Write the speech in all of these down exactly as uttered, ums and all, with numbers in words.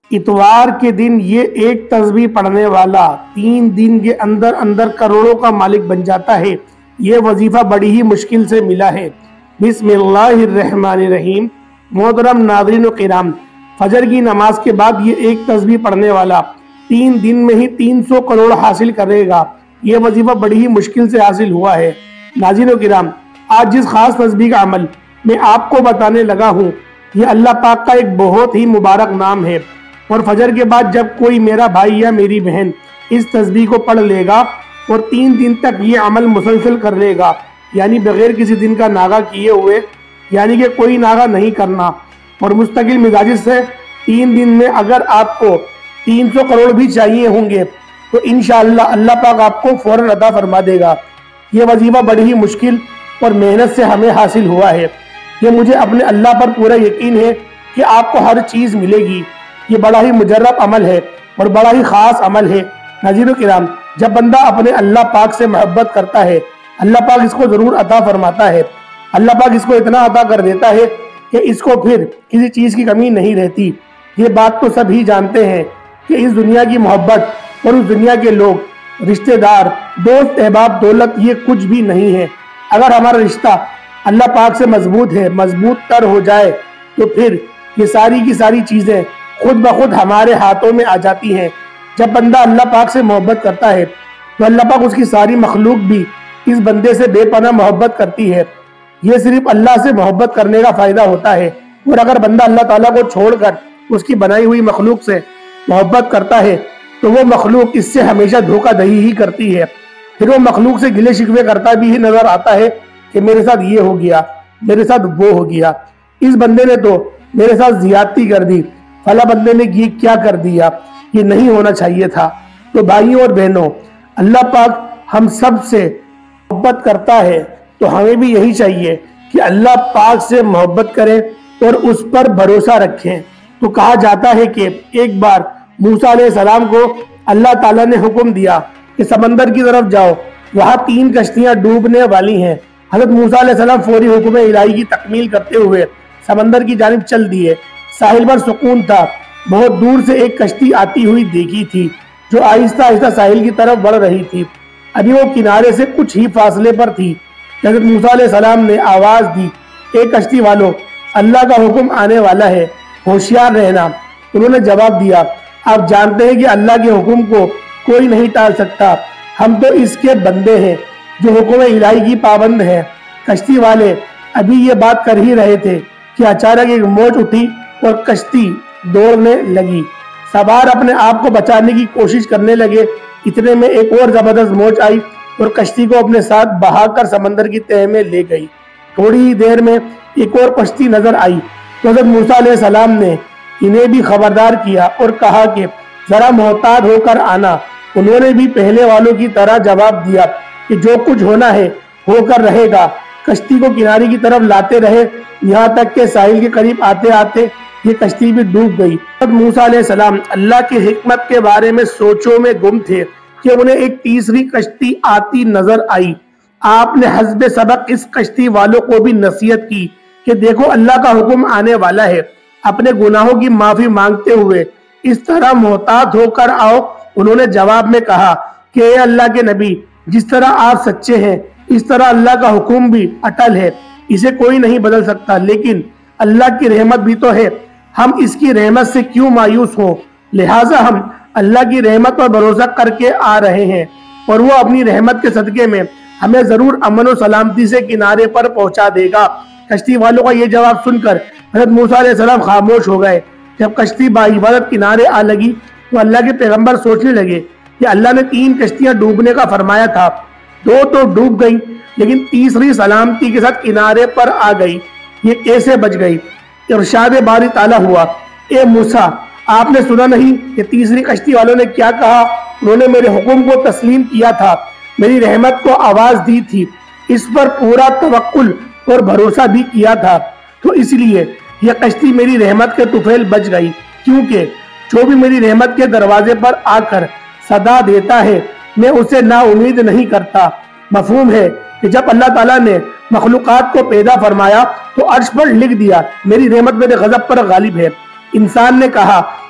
اتوار کے دن یہ ایک تسبیح پڑھنے والا تین دن کے اندر اندر کروڑوں کا مالک بن جاتا ہے۔ یہ وظیفہ بڑی ہی مشکل سے ملا ہے۔ بسم اللہ الرحمن الرحیم۔ محترم ناظرین و کرام، فجر کی نماز کے بعد یہ ایک تسبیح پڑھنے والا تین دن میں ہی تین سو کروڑ حاصل کرے گا۔ یہ وظیفہ بڑی ہی مشکل سے حاصل ہوا ہے۔ ناظرین و کرام، آج جس خاص تسبیح کا عمل میں آپ کو بتانے لگا ہوں، یہ اللہ پاک کا ایک بہت ہی مبارک نام ہے، اور فجر کے بعد جب کوئی میرا بھائی یا میری بہن اس تسبیح کو پڑھ لے گا اور تین دن تک یہ عمل مسلسل کر لے گا، یعنی بغیر کسی دن کا ناغہ کیے ہوئے، یعنی کہ کوئی ناغہ نہیں کرنا، اور مستقل مزاج سے تین دن میں اگر آپ کو تین سو کروڑ بھی چاہیے ہوں گے تو انشاءاللہ اللہ پاک آپ کو فوراً عطا فرما دے گا۔ یہ وظیفہ بڑی ہی مشکل اور محنت سے ہمیں حاصل ہوا ہے۔ یہ مجھے اپنے اللہ پر پورا یقین ہے کہ آپ کو ہر چیز ملے گی۔ یہ بڑا ہی مجرب عمل ہے اور بڑا ہی خاص عمل ہے۔ ناظرین و کرام، جب بندہ اپنے اللہ پاک سے محبت کرتا ہے، اللہ پاک اس کو ضرور عطا فرماتا ہے۔ اللہ پاک اس کو اتنا عطا کر دیتا ہے کہ اس کو پھر کسی چیز کی کمی نہیں رہتی۔ یہ بات تو سب ہی جانتے ہیں کہ اس دنیا کی محبت اور اس دنیا کے لوگ، رشتہ دار، دوست، احباب، دولت، یہ کچھ بھی نہیں ہے۔ اگر ہمارا رشتہ اللہ پاک سے مضبوط ہے، مضبوط تر ہو جائے، تو پھر یہ ساری کی ساری چیزیں خود بخود ہمارے ہاتھوں میں آ جاتی ہیں۔ جب بندہ اللہ پاک سے محبت کرتا ہے تو اللہ پاک اس کی ساری مخلوق بھی اس بندے سے بے پناہ محبت کرتی ہے۔ یہ صرف اللہ سے محبت کرنے کا فائدہ ہوتا ہے، اور اگر بندہ اللہ تعالیٰ کو چھوڑ کر اس کی بنائی ہوئی مخلوق سے محبت کرتا ہے تو وہ مخلوق اس سے ہمیشہ دھوکہ دہی ہی کرتی ہے۔ پھر وہ مخلوق سے گلے شکوے کرتا بھی ہی نظر آتا ہے کہ میرے ساتھ یہ ہو گیا، میرے ساتھ وہ ہو گیا، اس بندے نے تو میرے ساتھ زیادتی کر دی، فلاں بندے نے یہ کیا کر دیا، یہ نہیں ہونا چاہیے تھا۔ تو بھائیوں اور بہنوں، اللہ پاک ہم سب سے محبت کرتا ہے، تو ہمیں بھی یہی چاہیے کہ اللہ پاک سے محبت کریں اور اس پر بھروسہ رکھیں۔ تو کہا جاتا ہے کہ ایک بار موسیٰ علیہ السلام کو اللہ تعالیٰ نے حکم دیا کہ سمندر کی طرف جاؤ، وہاں تین کشتیاں ڈوبنے والی ہیں۔ حضرت موسیٰ علیہ السلام فوری حکم الہی کی تکمیل کرتے ہوئے سمندر کی جانب چل دیے۔ ساحل پر سکون تھا۔ بہت دور سے ایک کشتی آتی ہوئی دیکھی تھی جو آہستہ آہستہ ساحل کی طرف بڑھ رہی تھی۔ ابھی وہ کنارے سے کچھ ہی فاصلے پر تھی۔ حضرت موسیٰ علیہ السلام نے آواز دی، اے کشتی والو، اللہ کا حکم آنے والا ہے، ہوشیار رہنا۔ انہوں نے جواب دیا، آپ جانتے ہیں کہ اللہ کے حکم کو کوئی نہیں ٹال سکتا، ہم تو اس کے بندے ہیں جو حکم الہی کی پابند ہیں۔ کشتی والے ابھی یہ بات کر ہی رہے تھے کہ اچانک ایک موج اٹھی اور کشتی دوڑنے لگی۔ سوار اپنے آپ کو بچانے کی کوشش کرنے لگے۔ اتنے میں ایک اور زبردست موج آئی اور کشتی کو اپنے ساتھ بہا کر سمندر کی تہہ میں لے گئی۔ تھوڑی ہی دیر میں ایک اور کشتی نظر آئی تو حضرت موسیٰ علیہ السلام نے انہیں بھی خبردار کیا اور کہا کہ ذرا محتاط ہو کر آنا۔ انہوں نے بھی پہلے والوں کی طرح جواب دیا کہ جو کچھ ہونا ہے ہو کر رہے گا۔ کشتی کو کنارے کی طرف لاتے رہے، یہاں تک کہ ساحل کے قریب آتے آتے یہ کشتی بھی ڈوب گئی۔ حضرت موسیٰ علیہ السلام اللہ کی حکمت کے بارے میں سوچوں میں گم تھے کہ انہیں ایک تیسری کشتی آتی نظر آئی۔ آپ نے حسب سبق اس کشتی والوں کو بھی نصیحت کی کہ دیکھو اللہ کا حکم آنے والا ہے، اپنے گناہوں کی معافی مانگتے ہوئے اس طرح محتاط ہو کر آؤ۔ انہوں نے جواب میں کہا کہ اے اللہ کے نبی، جس طرح آپ سچے ہیں اس طرح اللہ کا حکم بھی اٹل ہے، اسے کوئی نہیں بدل سکتا، لیکن اللہ کی رحمت بھی تو ہے، ہم اس کی رحمت سے کیوں مایوس ہوں؟ لہٰذا ہم اللہ کی رحمت پر بھروسہ کر کے آ رہے ہیں، اور وہ اپنی رحمت کے صدقے میں ہمیں ضرور امن و سلامتی سے کنارے پر پہنچا دے گا۔ کشتی والوں کا یہ جواب سن کر حضرت موسیٰ علیہ السلام خاموش ہو گئے۔ جب کشتی باعبادت کنارے آ لگی تو اللہ کے پیغمبر سوچنے لگے کہ اللہ نے تین کشتیاں ڈوبنے کا فرمایا تھا، دو تو ڈوب گئی لیکن تیسری سلامتی کے ساتھ کنارے پر آ گئی، یہ کیسے بچ گئی؟ ارشاد باری تعالیٰ ہوا، اے موسیٰ، آپ نے سنا نہیں کہ تیسری کشتی والوں نے کیا کہا؟ انہوں نے میرے حکم کو تسلیم کیا تھا، میری رحمت کو آواز دی تھی، اس پر پورا توکل اور بھروسہ بھی کیا تھا، تو اس لیے یہ کشتی میری رحمت کے طفیل بچ گئی، کیونکہ جو بھی میری رحمت کے دروازے پر آ کر صدا دیتا ہے میں اسے نا امید نہیں کرتا۔ مفہوم ہے کہ جب اللہ تعالیٰ نے مخلوقات کو پیدا فرمایا تو عرش پر لکھ دیا، میری رحمت میرے غضب پر غالب ہے۔ انسان نے کہا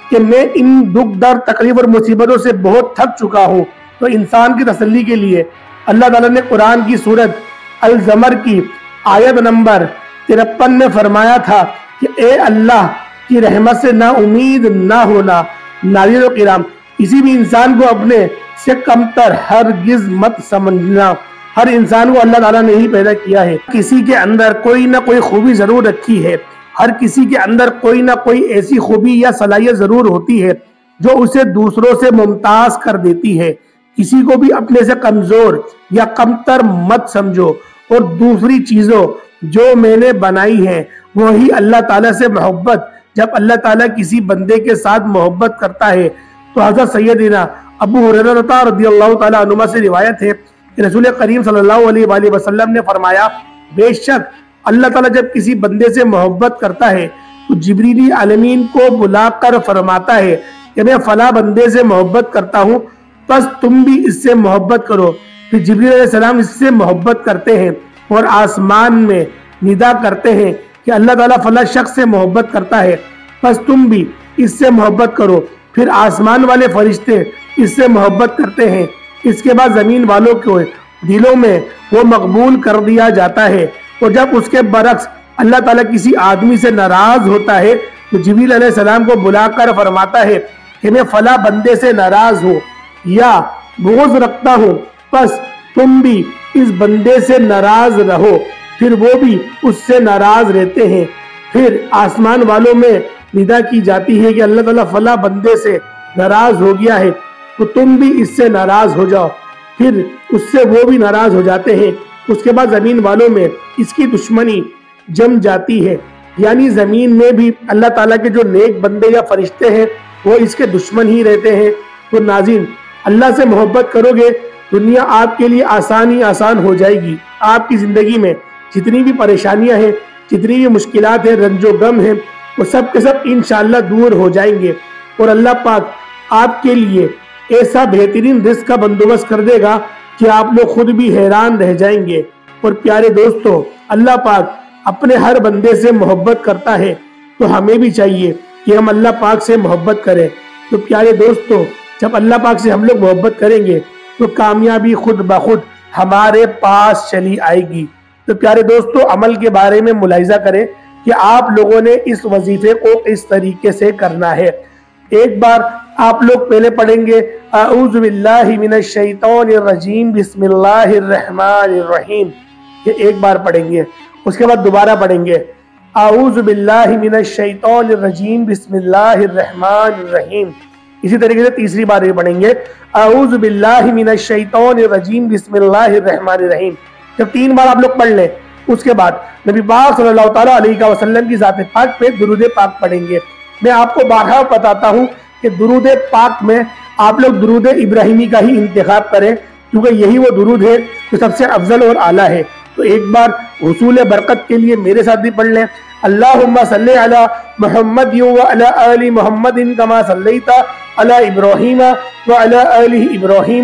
کہ میں ان دکھ درد تکلیف اور مصیبتوں سے بہت تھک چکا ہوں، تو انسان کی تسلی کے لیے اللہ تعالیٰ نے قرآن کی سورت الزمر کی آیت نمبر ترپن میں فرمایا تھا کہ اے اللہ کی رحمت سے نا امید نہ ہونا۔ ناظرین و کرام، کسی بھی انسان کو اپنے سے کمتر ہرگز مت سمجھنا۔ ہر انسان کو اللہ تعالیٰ نے ہی پیدا کیا ہے، کسی کے اندر کوئی نہ کوئی خوبی ضرور رکھی ہے، ہر کسی کے اندر کوئی نہ کوئی ایسی خوبی یا صلاحیت ضرور ہوتی ہے جو اسے دوسروں سے ممتاز کر دیتی ہے۔ کسی کو بھی اپنے سے کمزور یا کمتر مت سمجھو، اور دوسری چیزوں جو میں نے بنائی ہیں وہی اللہ تعالیٰ سے محبت۔ جب اللہ تعالیٰ کسی بندے کے ساتھ محبت کرتا ہے تو حضرت سیدنا ابو ہریرہ رضی اللہ تعالیٰ عنہ سے روایت ہے کہ رسول کریم صلی اللہ علیہ وآلہ وسلم نے فرمایا، بے شک اللہ تعالیٰ جب کسی بندے سے محبت کرتا ہے تو جبریل امین کو بلا کر فرماتا ہے کہ میں فلاں بندے سے محبت کرتا ہوں، بس تم بھی اس سے محبت کرو۔ پھر جبریل علیہ السلام اس سے محبت کرتے ہیں اور آسمان میں ندا کرتے ہیں کہ اللہ تعالیٰ فلاں شخص سے محبت کرتا ہے، بس تم بھی اس سے محبت کرو۔ پھر آسمان والے فرشتے اس سے محبت کرتے ہیں، اس کے بعد زمین والوں کے دلوں میں وہ مقبول کر دیا جاتا ہے۔ اور جب اس کے برعکس اللہ تعالیٰ کسی آدمی سے ناراض ہوتا ہے تو جبریل علیہ السلام کو بلا کر فرماتا ہے کہ میں فلاں بندے سے ناراض ہوں یا بغض رکھتا ہوں، بس تم بھی اس بندے سے ناراض رہو۔ پھر وہ بھی اس سے ناراض رہتے ہیں۔ پھر آسمان والوں میں ندا کی جاتی ہے کہ اللہ تعالیٰ فلاں بندے سے ناراض ہو گیا ہے تو تم بھی اس سے ناراض ہو جاؤ۔ پھر اس سے وہ بھی ناراض ہو جاتے ہیں۔ اس کے بعد زمین والوں میں اس کی دشمنی جم جاتی ہے، یعنی زمین میں بھی اللہ تعالیٰ کے جو نیک بندے یا فرشتے ہیں وہ اس کے دشمن ہی رہتے ہیں۔ تو ناظرین، اللہ سے محبت کرو گے، دنیا آپ کے لیے آسانی آسان ہو جائے گی۔ آپ کی زندگی میں جتنی بھی پریشانیاں ہیں، جتنی بھی مشکلات ہیں، رنج و غم ہیں، وہ سب کے سب انشاءاللہ دور ہو جائیں گے، اور اللہ پاک آپ کے لیے ایسا بہترین رزق کا بندوبست کر دے گا کہ آپ لوگ خود بھی حیران رہ جائیں گے۔ اور پیارے دوستو، اللہ پاک اپنے ہر بندے سے محبت کرتا ہے، تو ہمیں بھی چاہیے کہ ہم اللہ پاک سے محبت کریں۔ تو پیارے دوستو، جب اللہ پاک سے ہم لوگ محبت کریں گے تو کامیابی خود بخود ہمارے پاس چلی آئے گی۔ تو پیارے دوستو، عمل کے بارے میں ملاحظہ کریں کہ آپ لوگوں نے اس وظیفے کو اس طریقے سے کرنا ہے۔ ایک بار آپ لوگ پہلے پڑھیں گے اعوذ باللہ من الشیطان الرجیم بسم اللہ الرحمن الرحیم، یہ ایک بار پڑھیں گے۔ اس کے بعد دوبارہ پڑھیں گے اعوذ باللہ من الشیطان الرجیم بسم اللہ الرحمن الرحیم۔ اسی طریقے سے تیسری بار یہ پڑھیں گے اعوذ باللہ من الشیطان الرجیم بسم اللہ الرحمن الرحیم۔ جب تین بار آپ لوگ پڑھ لیں، اس کے بعد نبی پاک صلی اللہ تعالیٰ علیہ وسلم کی ذات پاک پہ درود پاک پڑھیں گے۔ میں آپ کو بارہا بتاتا ہوں کہ درود پاک میں آپ لوگ درود ابراہیمی کا ہی انتخاب کریں، کیونکہ یہی وہ درود ہے جو سب سے افضل اور اعلیٰ ہے۔ تو ایک بار حصول برکت کے لیے میرے ساتھ بھی پڑھ لیں اللہم صلی علی محمد وعلی آل محمد کما صلیت علی ابراہیم وعلی آل ابراہیم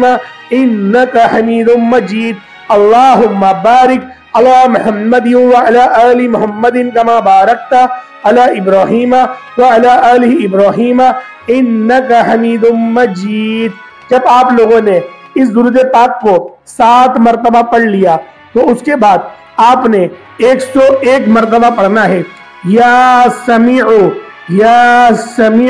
انک حمید مجید اللہم بارک علی محمد وعلی آل محمد کما بارکت علی ابراہیم وعلی آل ابراہیم انک حمید مجید۔ جب آپ لوگوں نے اس درود پاک کو سات مرتبہ پڑھ لیا تو اس کے بعد آپ نے ایک سو ایک مرتبہ پڑھنا ہے یا سمیع یا سمیع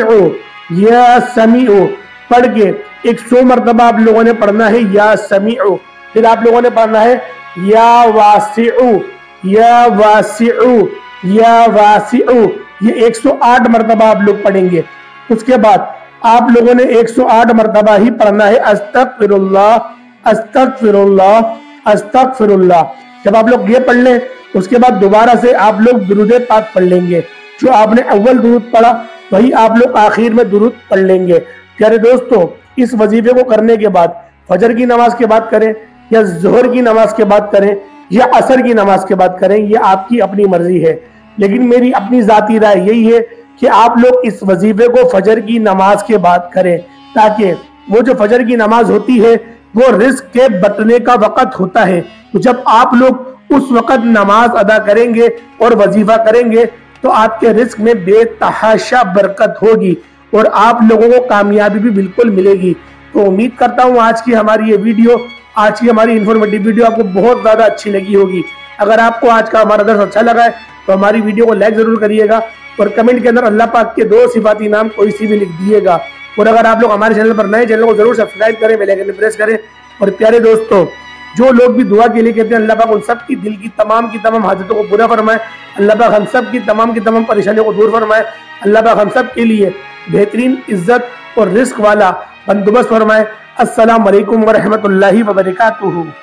یا سمیع پڑھ کے ایک سو مرتبہ آپ لوگوں نے پڑھنا ہے یا سمیع۔ پھر آپ لوگوں نے پڑھنا ہے یا واسع یا واسع یا واسع، یہ ایک سو آٹھ مرتبہ آپ لوگ پڑھیں گے۔ اس کے بعد آپ لوگوں نے ایک سو آٹھ مرتبہ ہی پڑھنا ہے استغفر اللہ استغفر اللہ استغفر اللہ۔ جب آپ لوگ یہ پڑھ لیں اس کے بعد دوبارہ سے آپ لوگ درود پاک پڑھ لیں گے۔ جو آپ نے اول درود پڑھا وہی آپ لوگ آخر میں درود پڑھ لیں گے۔ پیارے دوستو، اس وظیفے کو کرنے کے بعد فجر کی نماز کے بعد کریں یا ظہر کی نماز کے بعد کریں یا عصر کی نماز کے بعد کریں، یہ آپ کی اپنی مرضی ہے، لیکن میری اپنی ذاتی رائے یہی ہے کہ آپ لوگ اس وظیفے کو فجر کی نماز کے بعد کریں، تاکہ وہ جو فجر کی نماز ہوتی ہے وہ رزق کے بٹنے کا وقت ہوتا ہے۔ تو جب آپ لوگ اس وقت نماز ادا کریں گے اور وظیفہ کریں گے تو آپ کے رزق میں بے تحاشا برکت ہوگی، اور آپ لوگوں کو کامیابی بھی بالکل ملے گی۔ تو امید کرتا ہوں آج کی ہماری یہ ویڈیو آج کی ہماری انفارمیٹیو ویڈیو آپ کو بہت زیادہ اچھی لگی ہوگی۔ اگر آپ کو آج کا ہمارا درس اچھا لگا ہے تو ہماری ویڈیو کو لائک ضرور کریے گا اور کمنٹ کے اندر اللہ پاک کے دو صفاتی نام کوئی سی بھی لکھ دیے گا۔ اور اگر آپ لوگ ہمارے چینل پر نئے چینل کو ضرور سبسکرائب کریں، بیل آئیکن پریس کریں۔ اور پیارے دوستوں، جو لوگ بھی دعا کے لیے کہتے ہیں اللہ پاک ان سب کی دل کی تمام کی تمام حاجتوں کو پورا فرمائے، اللہ پاک ہم سب کی تمام کی تمام پریشانیوں کو دور فرمائے، اللہ پاک ہم سب کے لیے بہترین عزت اور رزق والا بندوبست فرمائے۔ السلام علیکم ورحمۃ اللہ وبرکاتہ۔